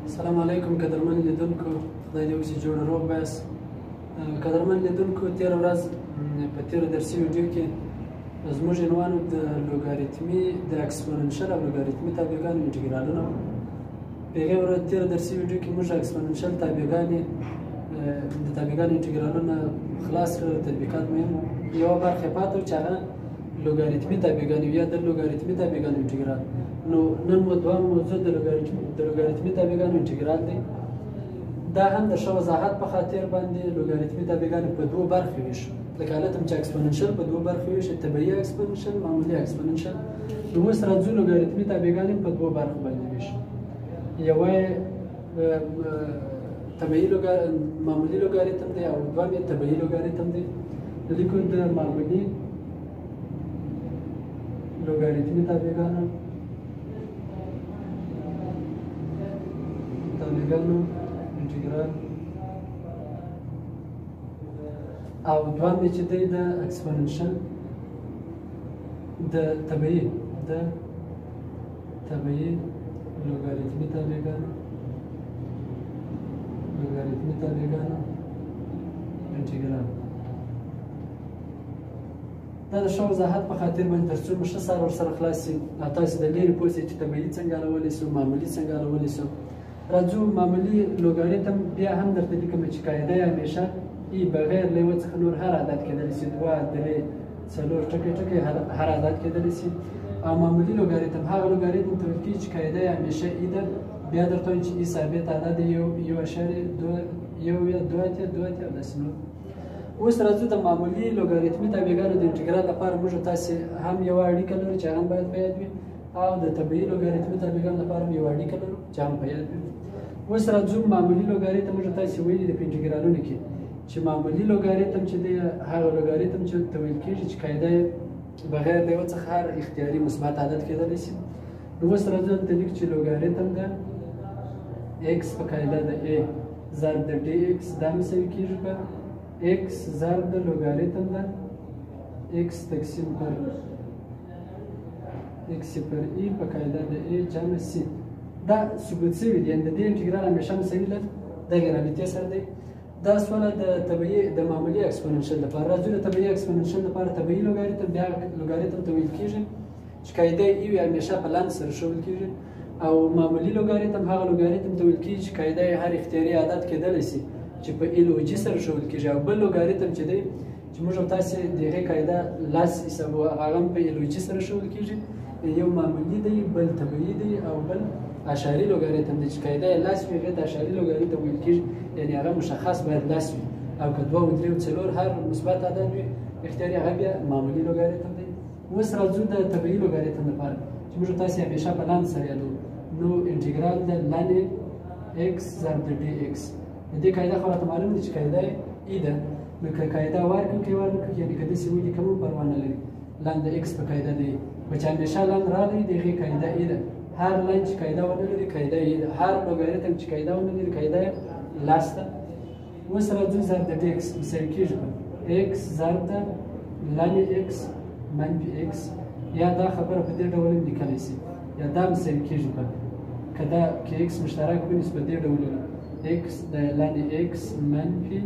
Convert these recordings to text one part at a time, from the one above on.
السلام علیکم قدرمن لیدونکو، خدای دې وکړي چې جوړ روغ باسي. قدرمن لیدونکو، تېره ورځ په تېره درسي ویډیو کې زموږ عنوان د لوګاریتمي د اکسپوننشل او لوګاریتمي تابعګانو انټګرالونه و. په هغې ورځ تېره درسي ویډیو کې موږ اکسپوننشل تابعګانې د تابعګانو انټګرالونه خلاص کړل، تطبیقات مهم وو. یوه برخه پاتې وه چې هغه لوګاریتمي تابعګانې یا د لوګاریتمي تابعګانو انټګرال. نو نن مو دوهم موضوع د لوګاریتمي تابعګانو انټګرال دی. دا هم د ښه وضاحت په خاطر باندې لوګاریتمي تابعګانې په دوو برخو ویشو. لکه حالت هم چې اکسپوننشل په دوو برخو ویشو، طبیعي اکسپوننشل، معمولي اکسپوننشل. نو اوس راځو لوګاریتمي تابعګانې په دوو برخو باندې ویشو. یوه طبیعي معمولي لوګاریتم دی او دویم یې طبیعي لوګاریتم دی. لیکو د معمولي لوګاریتمي تابعګانو انټګرال او دویم یې چې دی د اکسپوننشل د طبیعي لوګاریتمي تابعګانو انټګرال. دا د ښه وضاحت په خاطر باندې تر څو مو ښه سر ورسره خلاص شي او تاسو د لرې پوه شئ چې طبیعي څنګه حلولی شو، معمولي څنګه حلولی شو. راځو معمولي لوګاریتم بیا هم درته لیکم چې قاعده یې همیشه ای بغیر له یوه څخه نور هر عدد کېدلی شي، دوه، درې، څلور ټکي هر عدد کېدلی شي. او معمولي لوګاریتم هغه لوګاریتم ته ویل کېږي چې قاعده یې همیشه ای ده. بیا درته وایم چې ای ثابت عدد یو اشاریه یو یا دوه اتیا او داسې نور. اوس راځو د معمولي لوګاریتمي تابعګانو د انټګرال لپاره موږ تاسې هم یوه اړیکه لرو چې هم باید په یاد وي، او د طبیعي لوګاریتمي تابعګانو لپاره هم یوه اړیکه لرو چې هم په یاد وي. اوس راځو معمولي لوګاریتم موږ تاسې ویلي دي په انټګرالونو کې چې معمولي لوګاریتم چې دی هغه لوګاریتم چې ته ویل کېږي چې قاعده یې بغیر د یوه څخه هر اختیاري مثبت عدد کېدلی شي. نو اوس راځو دلته لیک چې لوګاریتم د ایکس په قاعده د ا ضرب د ډي ایکس دا مساوي کېږي په ایکس ضرب د لوګاریتم د ایکس تقسیم پر ایکس پر ای په قاعده د ا جمع سی. دا ثبوت شوي دي، یعنې د دې انټګرال همیشه مساوي له دغې رابطې سره دی. دا سواله د معمولي اکسپوننشل لپاره. راځو د طبیعي اکسپوننشل لپاره طبیعي لوګاریتم بیا لوګاریتم ته ویل کېږي چې قاعده یې وي همیشه په لاندې سره ښودل کېږي. او معمولي لوګاریتم هغه لوګاریتم ته ویل کېږي چې قاعده یې هر اختیاري عدد کېدلی شي چې په ال او جي سره ښودل کېږي. او بل لوګاریتم چې دی چې موږ او تاسې د هغې قاعده لاس حسابو هغه هم په ال او جي سره ښودل کېږي. یو معمولي دی، بل طبیعي دی، او بل اشاري لوګاریتم دی چې قاعده یې لاس وي، هغې ته اشاري لوګاریتم ویل کېږي. یعنې هغه مشخص باید لاس وي، او که دوه و درې و څلور هر مثبت عدد وي اختیاري، هغه بیا معمولي لوګاریتم دی. اوس راځو د طبیعي لوګاریتم لپاره چې موږ تاسې همیشه په لاندې سره یادوو. نو انټګرال د لاندې ایکس ضرب د ډي ایکس. د دې قاعده خو راته معلوم دي چې قاعده یې ای ده. نو که قاعده ورکړو که یې ورنکړو، یعنې که داسې ولیکم هم پروا نه لري. لاندې ایکس په قاعده دی، خو چې همیشه لاندې راغلی د هغې قاعده ای ده. هر لاین چې قاعده ونه لري قاعده یې ده، هر لوګاریتم چې قاعده ونه لري قاعده یې لاس ده. اوس راځو ضرب د ډي ایکس مساوي کېږي په ایکس ضرب د لاندې ایکس منفي ایکس. یا دا خبره په دې ډول هم لیکلی شي، یا دا مساوي کېږي په که ایکس مشترک ونیسو په دې ډولونه ایکس د لاندې ایکس منفي،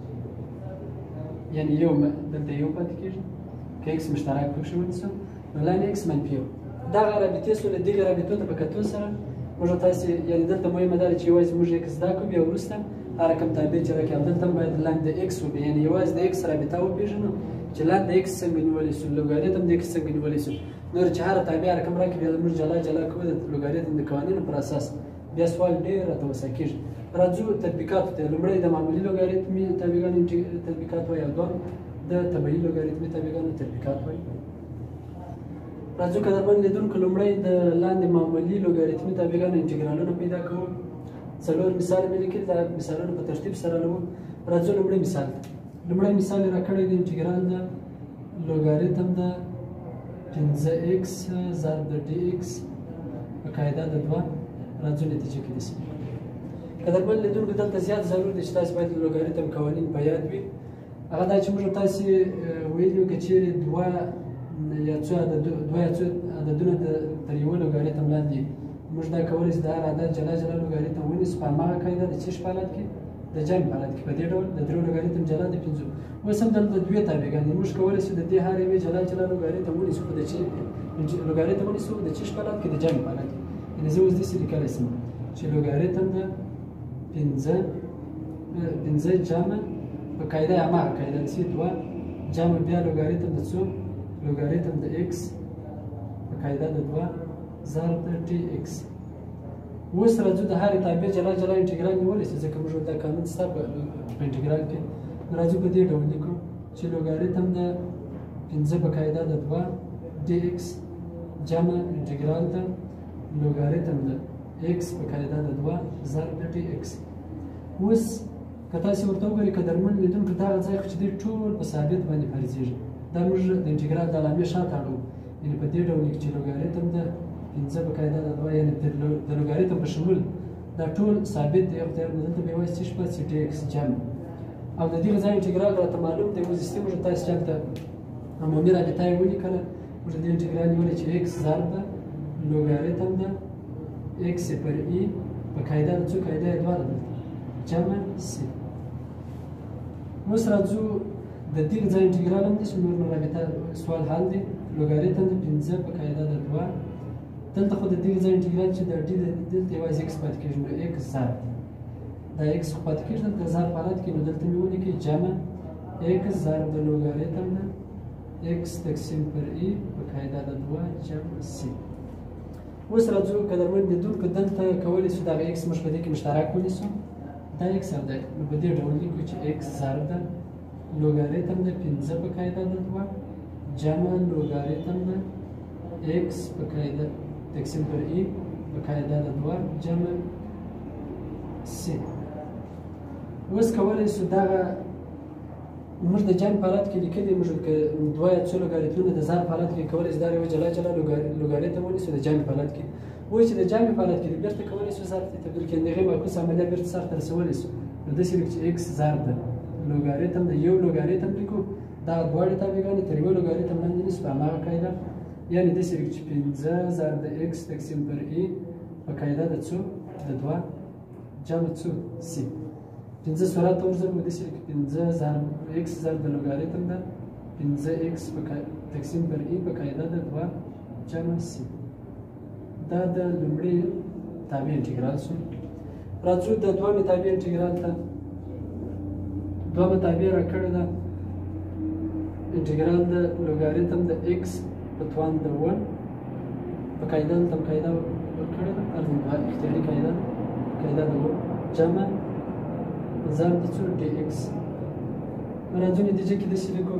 یعنې یو دلته یو پاتې کېږي. که ایکس مشترک پکښې ونیسو نو لاندې ایکس منفي یو. دغه رابطې سوله. دغې رابطو ته په کتو سره موږ تاسې یعنې دلته مهمه دا ده چې یوازې موږ ایکس زده کړو، بیا وروسته هر رقم تابع چې راکړي، او دلته هم باید لاندې د ایکس وبي، یعنې یوازې د ایکس رابطه وپېژنو چې لاندې ایکس څنګه نیولی شو، لوګاریتم د ایکس څنګه نیولی شو. نور چې هره تابع رقم راکړي بیا موږ جلا کوو د لوګاریتم د قوانینو پر اساس، بیا سوال ډېر راته وسع کېږي. راځو تطبیقاتو ته. لومړی د معمولي لوګاریتمي تابعګانو تطبیقات وایي، او دویم د طبیعي لوګاریتمي تابعګانو تطبیقات وایي. راځو قدرمن لیدونکو، لومړی د لاندې معمولي لوګاریتمي تابعګانو انټګرالونه پیدا کوو. څلور مثال مې لیکلي، دا مثالونه په ترتیب سره حلوو. راځو لومړی مثال ته. لومړی مثال یې راکړی دی انټګرال د لوګاریتم د 5x ضرب د ډي ایکس په قاعده د 2. راځو نتیجه کې داسې. قدرمن لیدونکو، دلته زیات ضرور دی چې تاسې باید د لوګاریتم قوانین په یاد وي. هغه دا چې موږ تاسې ویلي وو که چېرې دوه یا څو عددونه تر یوه لوګاریتم لاندې موږ دا کولی شو د هر عدد جلا جلا لوګاریتم ونیسو په هماغه قاعده د چیش په حالت کې د جمع په حالت کې په دې ډول د درو لوګاریتم جلا د پنځو. اوس هم دلته دوې تابعګانې موږ کولی شو د دې هر یوې جلا جلا لوګاریتم ونیسو په د لوګاریتم ونیسو د چیش په حالت کې د جمع په حالت کې. یعنې زه اوس داسې لیکلی شم چې لوګاریتم د پنځه جمع په قاعده هماغه قاعده د سي دوه جمع بیا لوګاریتم د څو لوګاریتم د ایکس په قاعده د دوه ضرب د ټي ایکس. اوس راځو د هرې تابع جلا جلا انټګرال نیولی شي ځکه موږ دا قانون شته په انټګرال کې. راځو په دې ډول لیکو چې لوګاریتم د پنځه په قاعده د دوه ډي ایکس جمع انټګرال د لوګاریتم د ایکس په قاعده د دوه ضرب د ټي ایکس. اوس که تاسې ورته وګورئ قدرمن لیدونکو دغه ځای خو چې دی ټول په ثابت باندې فرضیږي. دا موږ د انټګرال د علامې شاته اړوو. یعنې په دې ډول لیکو چې لوګاریتم د پنځه په قاعده د دوه یعنې د لوګاریتم په شمول دا ټول ثابت دی. خو دلته به یوازې څه شپه چې ټي ایکس جمع او د دغه ځای انټګرال راته معلوم دی. اوس استې موږ تاسې چلته عمومي رابطه یې ولیکله. موږ د دې انټګرال نیولې چې ایکس ضرب د لوګاریتم د ایکس پر ای په قاعده د څو قاعده یې دوه ده جمع سی. اوس راځو د دغه ځای انټګرال هم دی چې نور رابطه سوال حل دی. لوګاریتم د پنځه په قاعده د دوه دلته خو د دغه ځای انټګرال چې د ډي دلته یوازې ایکس پاتې کېږي نو ایکس ضرب دا ایکس خو پاتې کېږي دلته ضرب حالت کې نو دلته مې ولیکئ جمع ایکس ضرب د لوګاریتم د ایکس تقسیم پر ای په قاعده د دوه جمع سی. اوس راځو قدرمن لیدونکو دلته کولی شو دغه ایکس موږ په دې کې مشترک ونیسو. دا ایکس او دا نو په دې ډول لیکو چې ایکس ضرب د لوګاریتم د پنځه په قاعده د دوه جمع لوګاریتم د ایکس په قاعده تقسیم پر ای په قاعده د دوه جمع سی. اوس کولی شو دغه موږ د جمع په حالت کې لیکلي موږ دوه یا څو لوګاریتمونه د ضرب په حالت کې کولی شو دا یوه جلا جلا لوګاریتم ونیسو د جمع په حالت کې. اوس چې د جمع په حالت کې دی بېرته کولی شو ضرب ته تبدیل کړي. د هغې معکوس عملیه بېرته سرته رسولی شو. نو داسې لیکو چې ایکس ضرب د لوګاریتم د یو لوګاریتم لیکو دغه دواړې تابعګانې تر یوه لوګاریتم لاندې نیسو په هماغه قاعده. یعنې داسې لیکو چې پنځه ضرب د ایکس تقسیم پر ای په قاعده د څو د دوه جمع څو سی. پنځه سرعت ته ورځو داسې لیکو پنځه ضرب ایکس ضرب د لوګاریتم د پنځه ایکس تقسیم پر ای په قاعده د دوه جمع سی. دا د لومړي تابع انټګرال شو. راځو د دویمې تابع انټګرال ته. دویمه تابع راکړې ده انټګرال د لوګاریتم د ایکس په توان د ون په قاعده دلته قاعده ورکړې ده اختیاري قاعده قاعده د ون جمع ضرب د څو ډي ایکس. راځو نتیجه کې داسې لیکو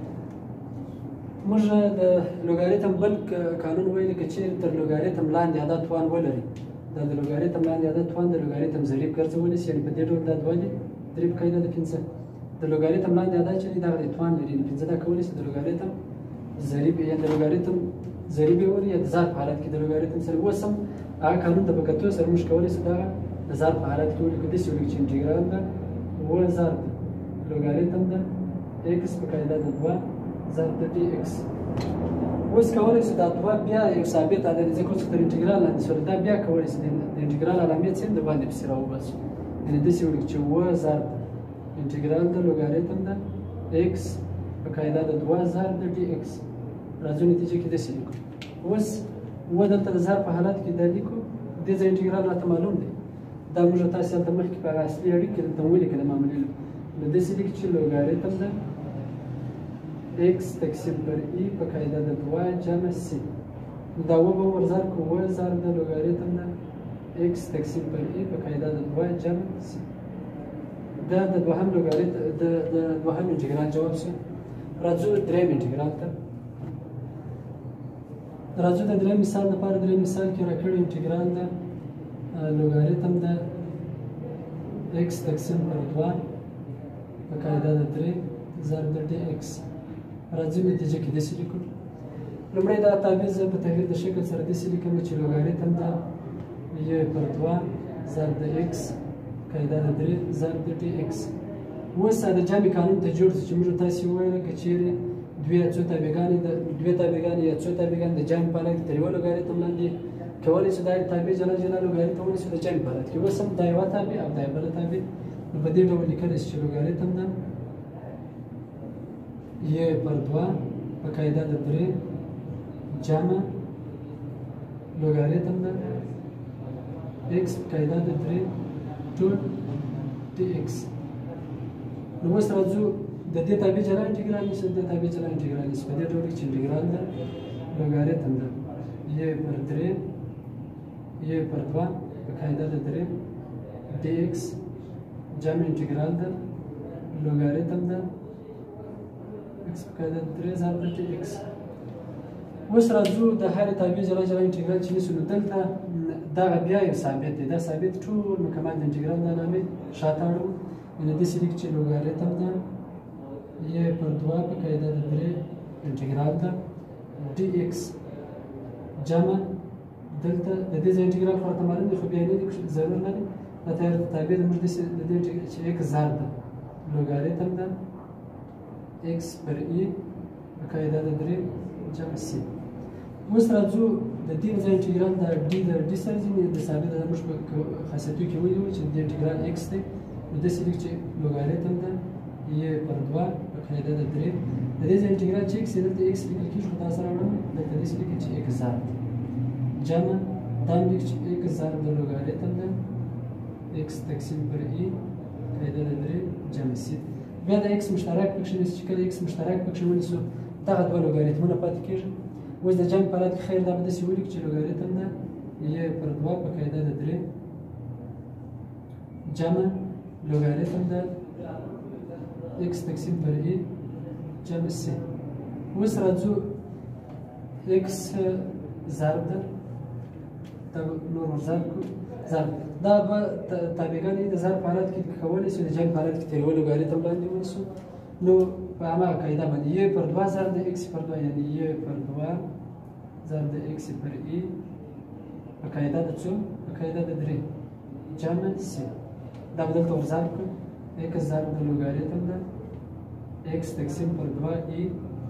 موږ د لوګاریتم بل قانون ویلي که چیرې تر لوګاریتم لاندې عدد توان ولري دا د لوګاریتم لاندې عدد توان د لوګاریتم ضریب ګرځولی شي. یعنې په دې ډول دا دوه دي درې په قاعده د پنځه د لوګاریتم لاندې عدد چې دی دغه د توان لري. پنځه دا کولی شي د لوګاریتم ضریب یا د لوګاریتم ضریب یې ولري یا د ضرب په حالت کې د لوګاریتم سره. اوس هم هغه قانون ته په کتو سره موږ کولی شو دغه د ضرب په حالت کې ولیکو. داسې ولیکو چې انټګرال د اووه ضرب لوګاریتم د ایکس په قاعده د دوه ضرب د ټي ایکس. اوس کولی شو دا دوه بیا یو ثابت عدد دی ځکه اوس تر انټګرال لاندې شول. دا بیا کولی شو د انټګرال علامې څه د باندې پسې راوباسو. یعنې داسې ولیکو چې اووه ضرب انټګرال د لوګاریتم د ایکس په قاعده د دوه ضرب د ټي ایکس. راځو نتیجه کې داسې لیکو. اوس اووه دلته د ضرب په حالت کې دا لیکو. دې ځای انټګرال راته معلوم دی. دا موږ تاسې هلته مخکې په هغه اصلي اړیکې کې دلته ولیکله معمولي. نو داسې لیکو چې لوګاریتم د ایکس تقسیم پر ای په قاعده د دوه جمع سی. دا اووه به ورضرب کړو اووه ضرب د لوګاریتم د ایکس تقسیم پر ای په قاعده د دوه جمع سی. دا د دوهم لوګاریتم د دوهم انټګرال جواب شو. راځو دریم انټګرال ته. راځو د دریم مثال لپاره دریم مثال کې راکړی انټګرال د لوګاریتم د ایکس تقسیم پر دوه په قاعده د درې ضرب د ډي ایکس. راځو نتیجه کې داسې لیکو. لومړی دا تابع زه په تغییر د شکل سره داسې لیکم چې لوګاریتم د یو پر دوه ضرب د ایکس قاعده د درې ضرب د ټي ایکس. اوس د جمع قانون ته جوړ شو چې موږ تاسې وویل که چیرې دوی څو تابعګانې یا څو تابعګان د جمع په حالت کې تر یوه لوګاریتم لاندې کولی شي دا تابع جلا جلا لوګاریتم ونیسو د جمع په حالت کې اوس هم دا یوه تابع او دا بله تابع نو په دې ډول لیکلی شي چې لوګاریتم ده یې پر دوه په قاعده د درې جمع لوګاریتم ده x په قاعده د درې ټول dx نو اوس راځو د دې تابع جلا انټګرال نیسو د دې تابع جلا انټګرال نیسو په دې ډول کې چې انټګرال ده لوګاریتم ده یې پر درې یې پر دوه په قاعده د درې dx جمع انټګرال ده لوګاریتم ده x په قاعده د درې ضرب د dx اوس راځو د هرې تابع جلا جلا انټګرال چې نیسو نو دلته دغه بیا یو ثابت دی دا ثابت ټول مکمل د انټګرال د علامې شاته اړوو نو داسې لیک چې لوګاریتم ده یې پر دوه په قاعده د درې انټګرال ده dx جمع دلته د دې ځای انټګرال خو راته معلوم دی خو بیا نه دي ضرور نه دی دا تابع د موږ داسې د دې چې x ضرب ده لوګاریتم ده x پر ای په قاعده د درې جمع c اوس راځو د دې ځای انټګرال د d سره ځینې د ثابت د موږ په خاصیتو کې ویلي چې د انټګرال x دی نو داسې لیک چې لوګاریتم ده یې پر دوه په قاعده د درې د دې ځای انټګرال چې x دلته x لیکل کېږي خو دا سره وړم دلته داسې لیکي چې x ضرب جمع دا هم لیک چې x ضرب د لوګاریتم ده x تقسیم پر ای قاعده د درې جمع c بیا د x مشترک پکښې نیسو چې کله x مشترک پکښې ونیسو دغه دوه لوګاریتمونه پاتې کېږي اوس د جمع په حالت کې خیر دا به داسې ولیکو چې لوګاریتم ده یې پر دوه په قاعده د درې جمع لوګاریتم ده x تقسیم پر ای جمع c اوس راځو x ضرب ده دا نور ضرب کړو ضرب دا به تابعګانې د ضرب په حالت کې کولی شي د جمع په حالت کې تر یوه لوګاریتم لاندې ونیسو نو په هماغه قاعده باندې یې پر دوه ضرب د x پر دوه یعنې یې پر دوه ضرب د x پر ای په قاعده د څو په قاعده د درې جمع c دا به دلته ور ضرب کړو x ضرب د لوګاریتم ده x تقسیم پر دوه ای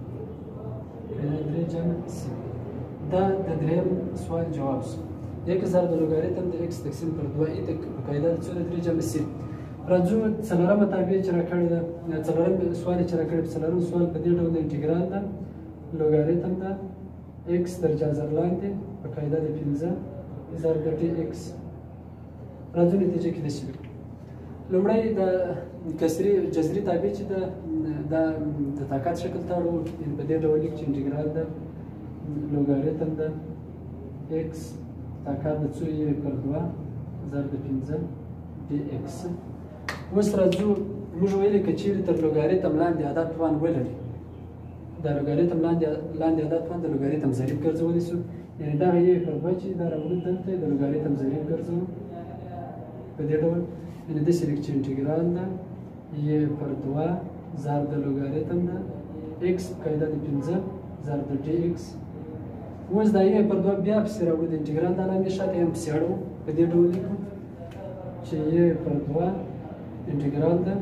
قاعده د درې جمع c دا د درېیم سوال جواب شو x ضرب د لوګاریتم د x تقسیم پر دوه ای په قاعده د څو د درې جمع c راځو څلورمه تابع چې راکړې ده څلورم سوال چې راکړې په څلورم سوال په دې ډول د انټګرال ده لوګاریتم ده x تر جذر لاندې په قاعده د 15 ضرب د dx راځو نتیجه کې داسې وکړو لومړی د جذري تابع چې ده دا د طاقت شکل ته اړوو په دې ډول لیک چې انټګرال ده لوګاریتم ده x طاقت د څو یې پر دوه ضرب د 15 dx اوس راځو موږ ویلې که چیرې تر لوګاریتم لاندې عدد توان ولري دا لوګاریتم لاندې عدد توان د لوګاریتم ضریب ګرځولی شو یعنې دغه یې پر دوه چې دا راوړو دلته د لوګاریتم ضریب ګرځوو په دې ډول یعنې داسې لیک چې انټګرال ده یې پر دوه ضرب د لوګاریتم ده x قاعده د 15 ضرب د dx اوس دا یې پر دوه بیا پسې راوړو د انټګرال د علامې شاته یې هم پسې اړوو په دې ډول لیکو چې یې پر دوه انټګرال ده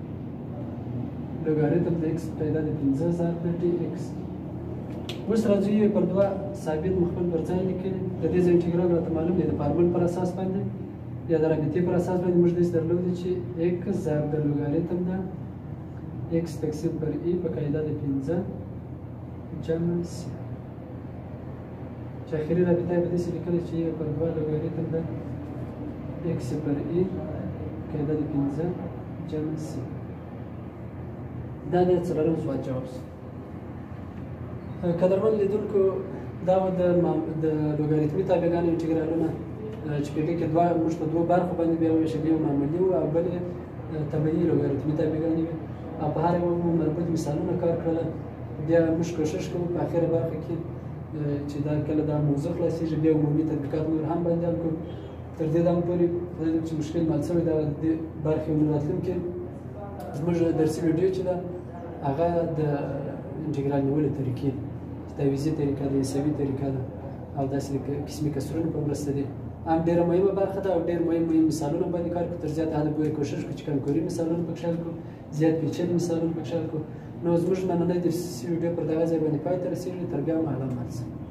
لوګاریتم د x قاعده د 15 ضرب د dx اوس راځو یې پر دوه ثابت مخبل پر ځای لیکلي د دې ځای انټګرال راته معلوم دی د فارمول پر اساس باندې یا د رابطې پر اساس باندې موږ داسې درلودي چې x ضرب د لوګاریتم ده x تقسیم پر ای په قاعده د 15 جمع c چې اخري رابطه یې په داسې لیکلې چې یې پر دوه لوګاریتم ده x پر ای قاعده د 15 جمع c دا د څلورم سوال جواب شو قدرمن لیدونکو دا د لوګاریتمي تابعګانو انټګرالونه چې په دې کې موږ په دوه برخو باندې بیا وویشل یو معمولي وو او بل طبیعي لوګاریتمي تابعګانې وي او په هر یو مربوط مثالونه کار کړله بیا موږ کوشش کوو په اخره برخه کې چې دا کله دا موضوع خلاصېږي بیا عمومي تطبیقات نور هم باندې حل کړو تر دې دمه پورې چې مشکل مات شوی دا د برخې راتلونکي زموږ درسي ویډیو چې ده هغه د انټګرال نیولو طریقې تعویضي طریقه ده حسابي طریقه ده او داسې قسمي کسرونو په مرسته دي هم ډېره مهمه برخه ده او ډېر مهم مثالونه باندې کار کوو تر زیات حده پورې کوشش کوو چې کمکوري مثالونه پکې حل کړو زیات پیچلي مثالونه پکې حل کړو نو زموږ نننۍ درسي ویډیو پر دغه ځای باندې پای ته رسېږي. تر بیا مو الله مل شه.